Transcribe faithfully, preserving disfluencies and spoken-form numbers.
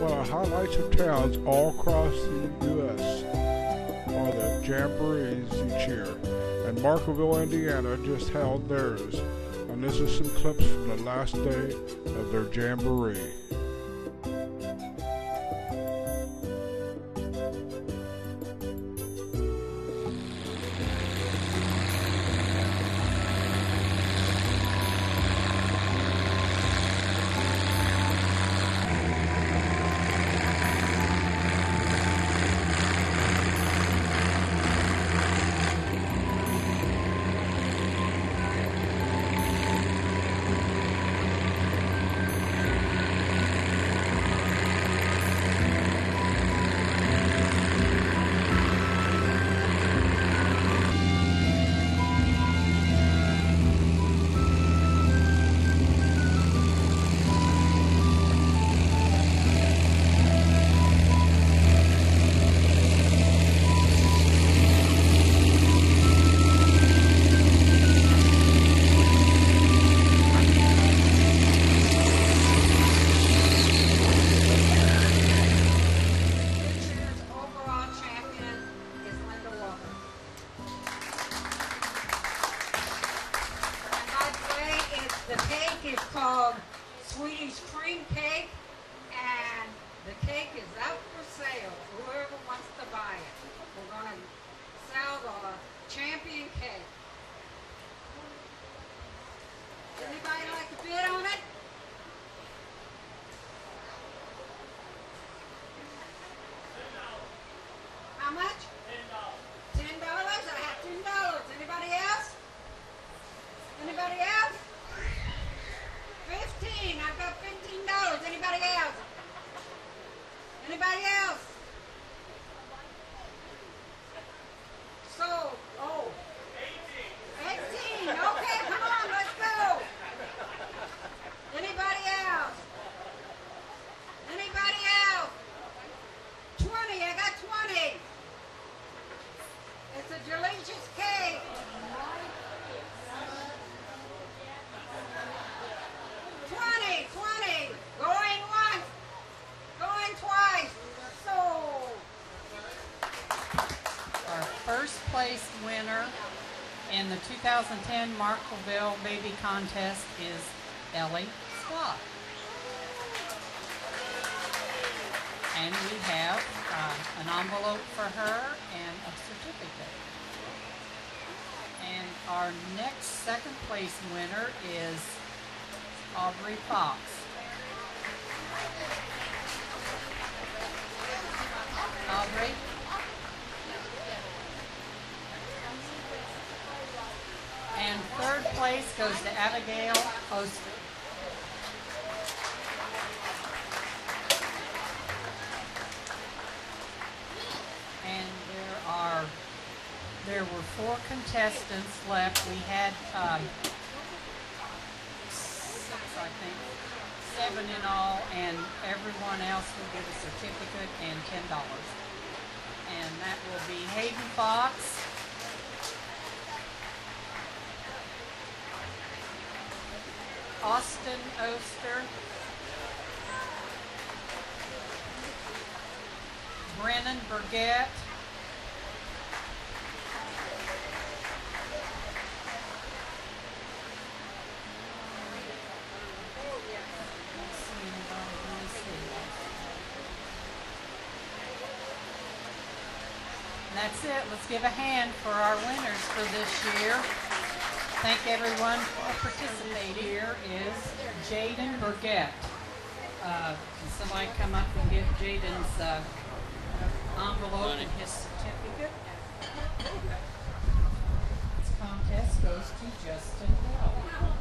One of the highlights of towns all across the U S are the jamborees each year. And Markleville, Indiana just held theirs. And this is some clips from the last day of their jamboree. The cake is called Swedish cream cake, and the cake is out for sale. Whoever wants to buy it. We're going to sell the champion cake. Anybody like to bid on it? How much? ten dollars. ten dollars? I have ten dollars. Anybody else? Anybody else? fifteen. I've got fifteen dollars. Anybody else? Anybody else? So, oh. eighteen. eighteen. Okay, come on, let's go. Anybody else? Anybody else? twenty. I got twenty. It's a delicious cake. twenty, twenty, going once, going twice, sold. Our first place winner in the two thousand ten Markleville Baby Contest is Ellie Scott. And we have uh, an envelope for her and a certificate. And our next second place winner is Aubrey Fox. Aubrey? And third place goes to Abigail Oster. And there are, there were four contestants left. We had um, I think, seven in all, and everyone else will get a certificate and ten dollars. And that will be Hayden Fox, Austin Oster, Brennan Burgett, that's it. Let's give a hand for our winners for this year. Thank everyone for participating. Here is Jaden Burgett. Uh, can somebody come up and give Jaden's uh, envelope and his certificate? This contest goes to Justin Bell.